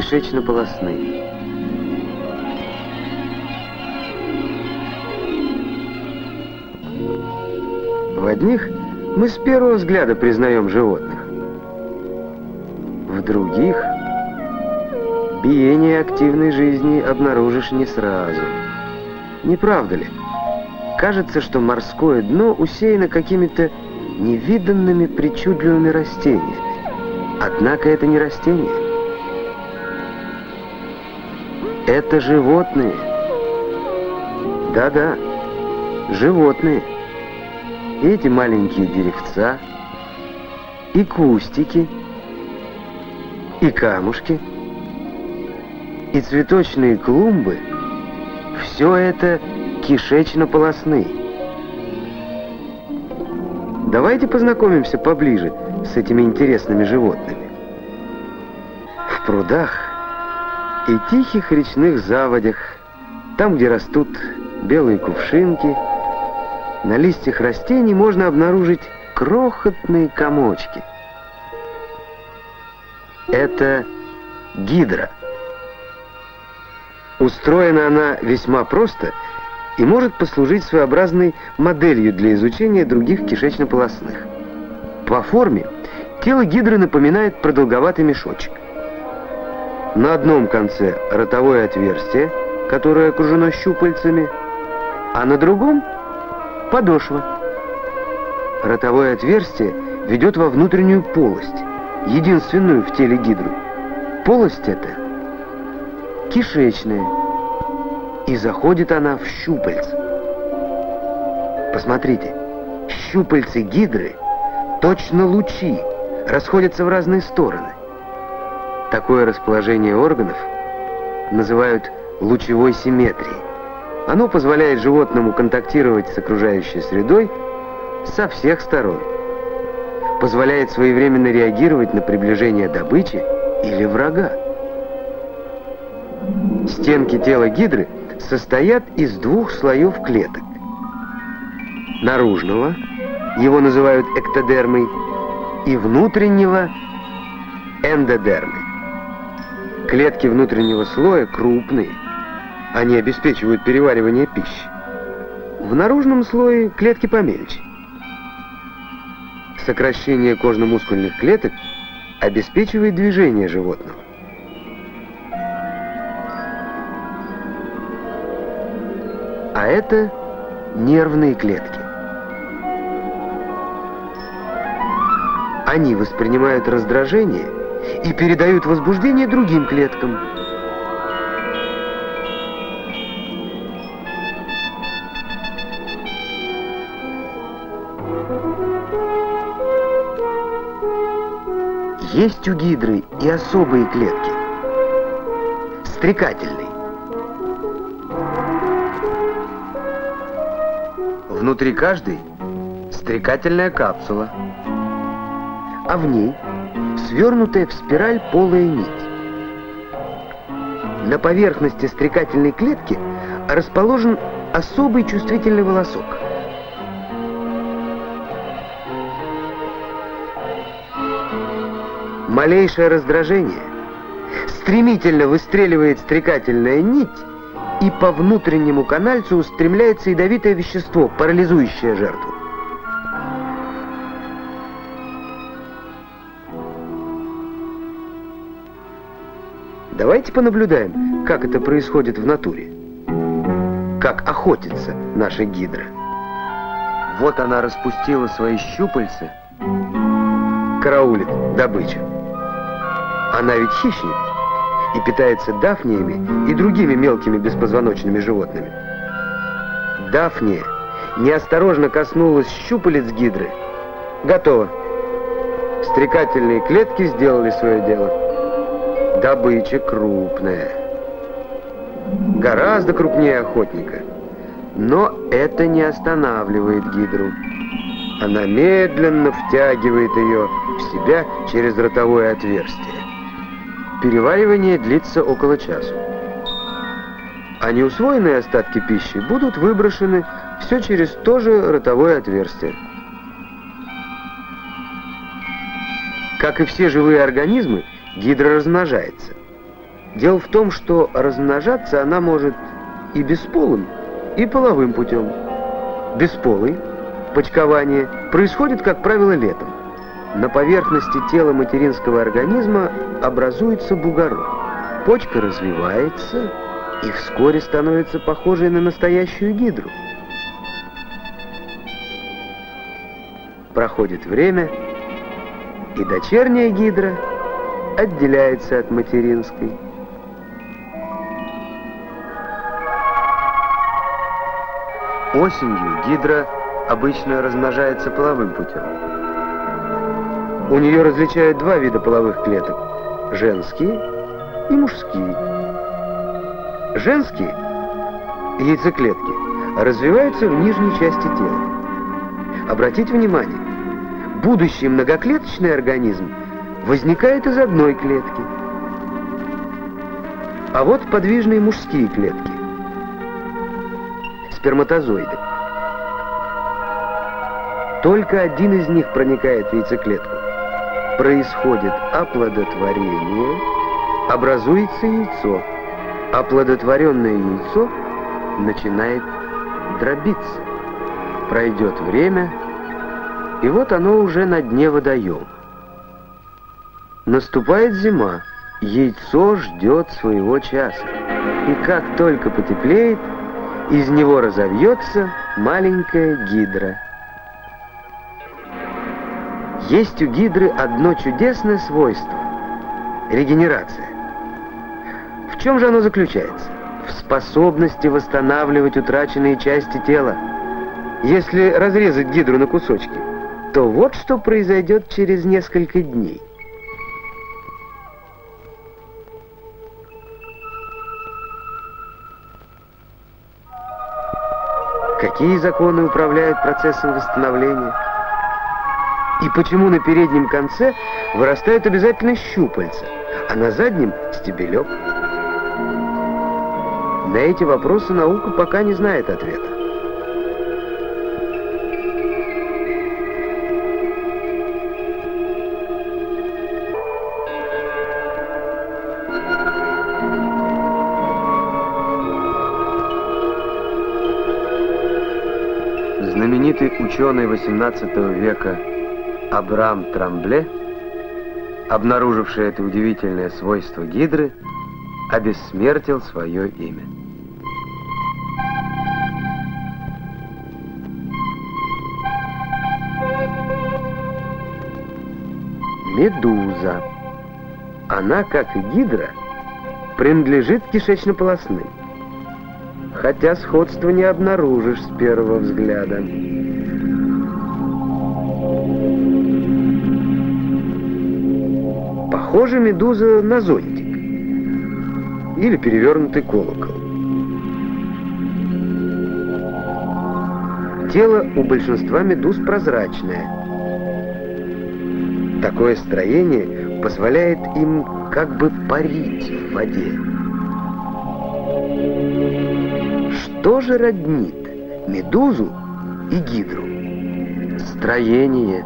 кишечно-полостные. В одних мы с первого взгляда признаем животных. В других биение активной жизни обнаружишь не сразу. Не правда ли? Кажется, что морское дно усеяно какими-то невиданными причудливыми растениями. Однако это не растения. Это животные. Да-да, животные. И эти маленькие деревца, и кустики, и камушки, и цветочные клумбы — все это кишечно-полостные. Давайте познакомимся поближе с этими интересными животными. В прудах и тихих речных заводях, там, где растут белые кувшинки, на листьях растений можно обнаружить крохотные комочки. Это гидра. Устроена она весьма просто и может послужить своеобразной моделью для изучения других кишечно-полостных. По форме тело гидры напоминает продолговатый мешочек. На одном конце ротовое отверстие, которое окружено щупальцами, а на другом — подошва. Ротовое отверстие ведет во внутреннюю полость, единственную в теле гидры. Полость эта кишечная, и заходит она в щупальце. Посмотрите, щупальцы гидры, точно лучи, расходятся в разные стороны. Такое расположение органов называют лучевой симметрией. Оно позволяет животному контактировать с окружающей средой со всех сторон. Позволяет своевременно реагировать на приближение добычи или врага. Стенки тела гидры состоят из двух слоев клеток. Наружного, его называют эктодермой, и внутреннего — эндодермой. Клетки внутреннего слоя крупные. Они обеспечивают переваривание пищи. В наружном слое клетки помельче. Сокращение кожно-мускульных клеток обеспечивает движение животного. А это нервные клетки. Они воспринимают раздражение и передают возбуждение другим клеткам. Есть у гидры и особые клетки. Стрекательные. Внутри каждой стрекательная капсула, а в ней свернутая в спираль полая нить. На поверхности стрекательной клетки расположен особый чувствительный волосок. Малейшее раздражение стремительно выстреливает стрекательная нить, и по внутреннему канальцу устремляется ядовитое вещество, парализующее жертву. Давайте понаблюдаем, как это происходит в натуре. Как охотится наша гидра. Вот она распустила свои щупальца, караулит добычу. Она ведь хищник и питается дафниями и другими мелкими беспозвоночными животными. Дафния неосторожно коснулась щупалец гидры. Готово. Стрекательные клетки сделали свое дело. Добыча крупная. Гораздо крупнее охотника. Но это не останавливает гидру. Она медленно втягивает ее в себя через ротовое отверстие. Переваривание длится около часа. А неусвоенные остатки пищи будут выброшены все через то же ротовое отверстие. Как и все живые организмы, гидра размножается. Дело в том, что размножаться она может и бесполым, и половым путем. Бесполый, почкование, происходит, как правило, летом. На поверхности тела материнского организма образуется бугорок. Почка развивается и вскоре становится похожей на настоящую гидру. Проходит время, и дочерняя гидра отделяется от материнской. Осенью гидра обычно размножается половым путем. У нее различают два вида половых клеток – женские и мужские. Женские яйцеклетки развиваются в нижней части тела. Обратите внимание, будущий многоклеточный организм возникает из одной клетки. А вот подвижные мужские клетки, сперматозоиды. Только один из них проникает в яйцеклетку. Происходит оплодотворение, образуется яйцо. Оплодотворенное яйцо начинает дробиться. Пройдет время, и вот оно уже на дне водоема. Наступает зима, яйцо ждет своего часа. И как только потеплеет, из него разовьется маленькая гидра. Есть у гидры одно чудесное свойство – регенерация. В чем же оно заключается? В способности восстанавливать утраченные части тела. Если разрезать гидру на кусочки, то вот что произойдет через несколько дней. Какие законы управляют процессом восстановления? И почему на переднем конце вырастают обязательно щупальца, а на заднем – стебелек? На эти вопросы наука пока не знает ответа. Знаменитый ученый XVIII века Абрам Трамбле, обнаруживший это удивительное свойство гидры, обессмертил свое имя. Медуза. Она, как и гидра, принадлежит кишечно-полосным, хотя сходства не обнаружишь с первого взгляда. Похожа медуза на зонтик или перевернутый колокол. Тело у большинства медуз прозрачное. Такое строение позволяет им как бы парить в воде. Что же роднит медузу и гидру? Строение.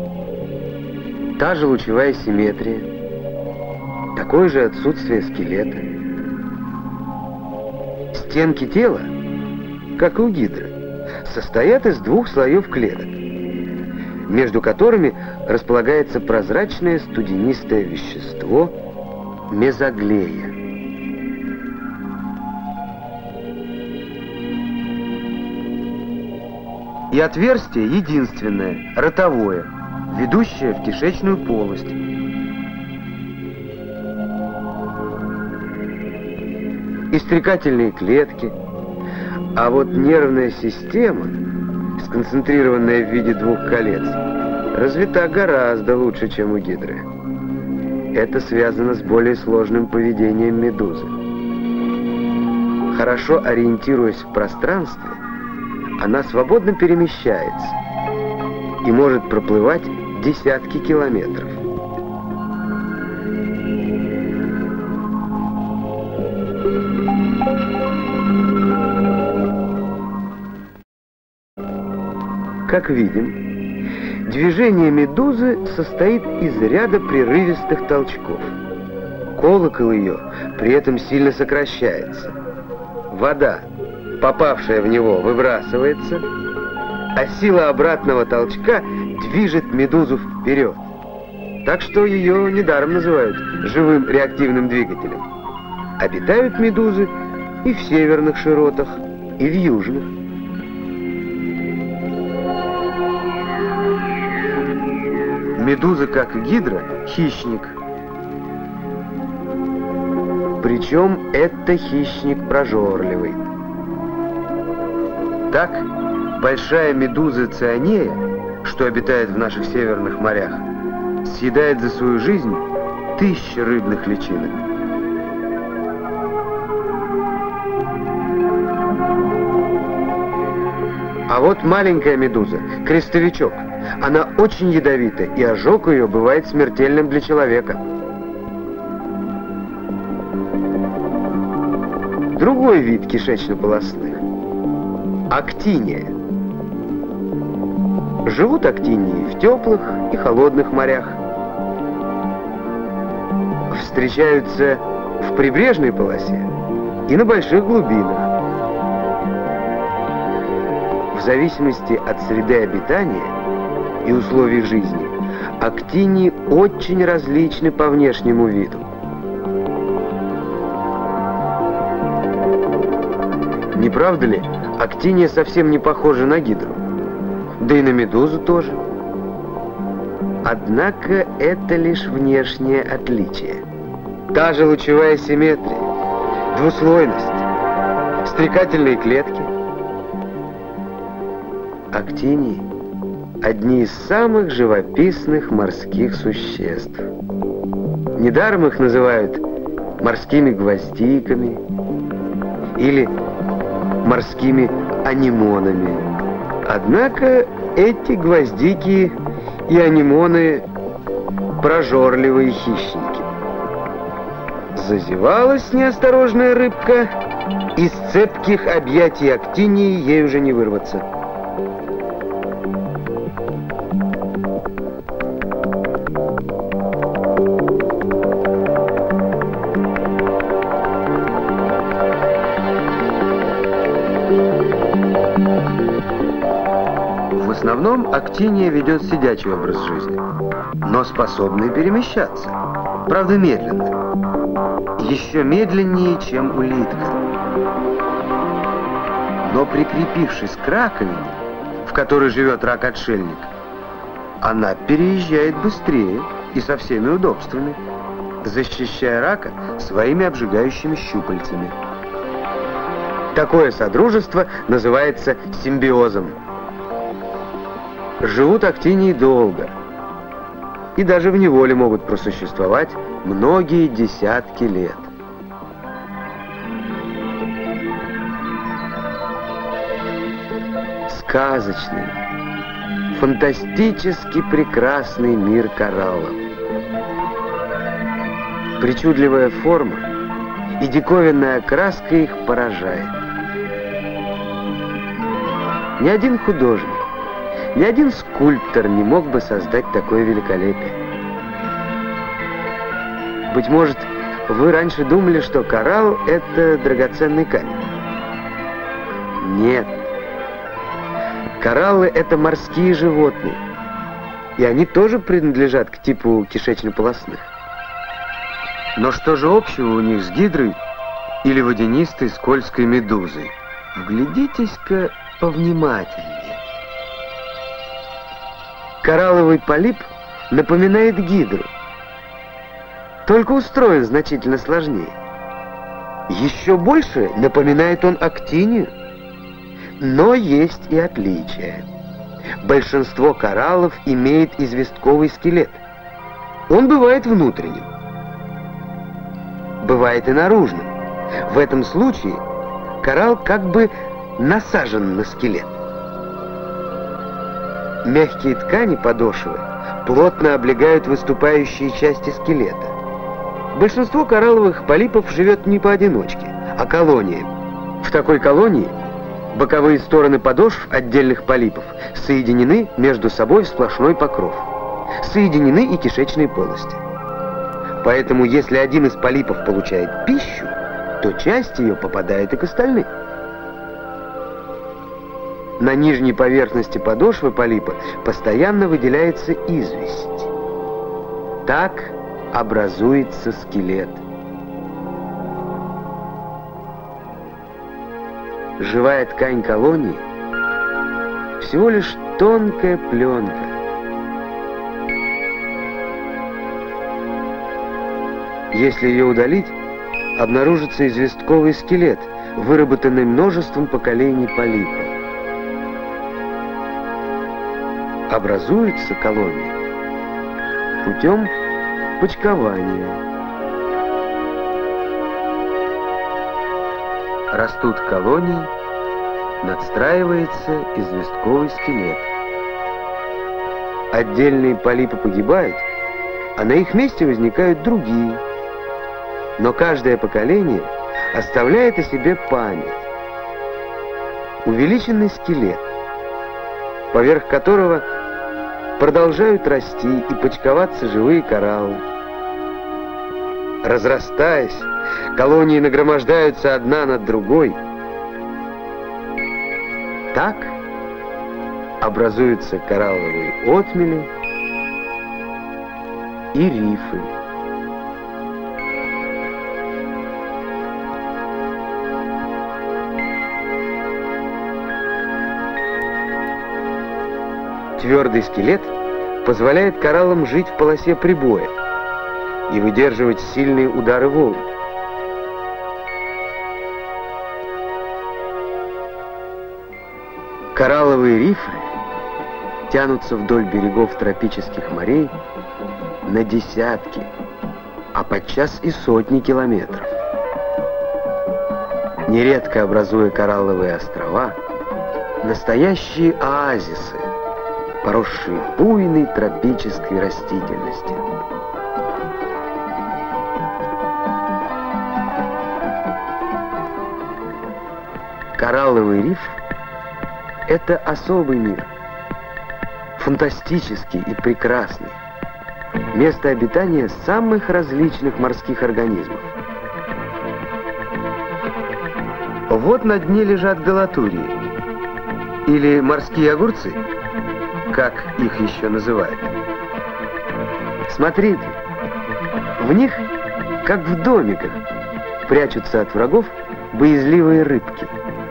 Та же лучевая симметрия, такое же отсутствие скелета. Стенки тела, как и у гидры, состоят из двух слоев клеток, между которыми располагается прозрачное студенистое вещество мезоглея. И отверстие единственное, ротовое, ведущее в кишечную полость. И стрекательные клетки, а вот нервная система, сконцентрированная в виде двух колец, развита гораздо лучше, чем у гидры. Это связано с более сложным поведением медузы. Хорошо ориентируясь в пространстве, она свободно перемещается и может проплывать десятки километров. Как видим, движение медузы состоит из ряда прерывистых толчков. колокол ее при этом сильно сокращается. Вода, попавшая в него, выбрасывается, а сила обратного толчка движет медузу вперед. Так что ее недаром называют живым реактивным двигателем. Обитают медузы и в северных широтах, и в южных. Медуза, как и гидра, хищник. Причем это хищник прожорливый. Так, большая медуза ционея, что обитает в наших северных морях, съедает за свою жизнь 1000 рыбных личинок. А вот маленькая медуза, крестовичок, она очень ядовита, и ожог ее бывает смертельным для человека. Другой вид кишечно-полосных – актиния. Живут актинии в теплых и холодных морях. Встречаются в прибрежной полосе и на больших глубинах. В зависимости от среды обитания и условий жизни, актинии очень различны по внешнему виду. Не правда ли, актиния совсем не похожа на гидру? Да и на медузу тоже. Однако это лишь внешнее отличие. Та же лучевая симметрия, двуслойность, стрекательные клетки. Актинии – одни из самых живописных морских существ. Недаром их называют морскими гвоздиками или морскими анемонами. Однако эти гвоздики и анемоны – прожорливые хищники. Зазевалась неосторожная рыбка, из цепких объятий актинии ей уже не вырваться. В основном актиния ведет сидячий образ жизни, но способна перемещаться, правда медленно, еще медленнее, чем улитка. Но прикрепившись к раковине, в которой живет рак-отшельник, она переезжает быстрее и со всеми удобствами, защищая рака своими обжигающими щупальцами. Такое содружество называется симбиозом. Живут актинии долго, и даже в неволе могут просуществовать многие десятки лет. Сказочный, фантастически прекрасный мир кораллов. Причудливая форма и диковинная окраска их поражает. Ни один художник, ни один скульптор не мог бы создать такое великолепие. Быть может, вы раньше думали, что коралл – это драгоценный камень. Нет. Кораллы – это морские животные, и они тоже принадлежат к типу кишечно-полосных. Но что же общего у них с гидрой или водянистой скользкой медузой? Вглядитесь-ка повнимательнее. Коралловый полип напоминает гидру, только устроен значительно сложнее. Еще больше напоминает он актинию, но есть и отличия. Большинство кораллов имеет известковый скелет. Он бывает внутренним, бывает и наружным. В этом случае коралл как бы насажен на скелет. Мягкие ткани подошвы плотно облегают выступающие части скелета. Большинство коралловых полипов живет не поодиночке, а колониями. В такой колонии боковые стороны подошв отдельных полипов соединены между собой в сплошной покров. Соединены и кишечные полости. Поэтому, если один из полипов получает пищу, то часть ее попадает и к остальным. На нижней поверхности подошвы полипа постоянно выделяется известь. Так образуется скелет. Живая ткань колонии всего лишь тонкая пленка. Если ее удалить, обнаружится известковый скелет, выработанный множеством поколений полипа. Образуется колония путем почкования. Растут колонии, надстраивается известковый скелет. Отдельные полипы погибают, а на их месте возникают другие. Но каждое поколение оставляет о себе память. Увеличенный скелет, поверх которого продолжают расти и почковаться живые кораллы. Разрастаясь, колонии нагромождаются одна над другой. Так образуются коралловые отмели и рифы. Твердый скелет позволяет кораллам жить в полосе прибоя и выдерживать сильные удары волн. Коралловые рифы тянутся вдоль берегов тропических морей на десятки, а подчас и сотни километров. Нередко образуя коралловые острова, настоящие оазисы, поросшие буйной тропической растительностью. Коралловый риф — это особый мир, фантастический и прекрасный, место обитания самых различных морских организмов. Вот на дне лежат галатурии, или морские огурцы, как их еще называют. Смотрите, в них, как в домиках, прячутся от врагов боязливые рыбки.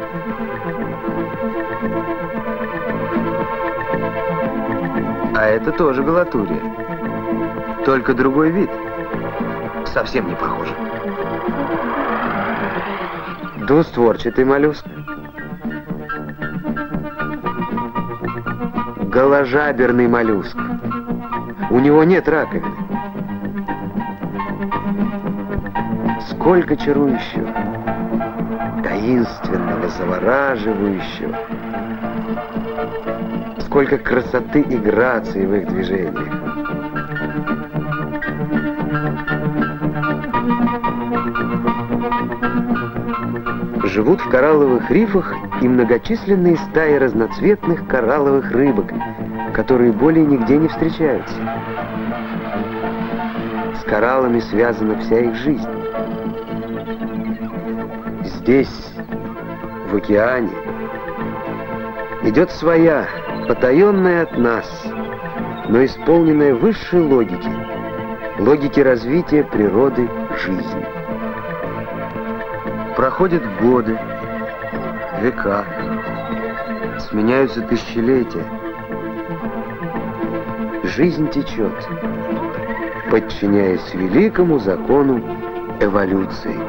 А это тоже галатурия, только другой вид, совсем не похож. Двустворчатый моллюск. Голожаберный моллюск. У него нет раковины. Сколько чарующего, таинственного, завораживающего. Сколько красоты и грации в их движениях. Живут в коралловых рифах и многочисленные стаи разноцветных коралловых рыбок, которые более нигде не встречаются. С кораллами связана вся их жизнь. Здесь, в океане, идет своя, потаенная от нас, но исполненная высшей логики, логики развития природы жизни. Проходят годы, века, сменяются тысячелетия. Жизнь течет, подчиняясь великому закону эволюции.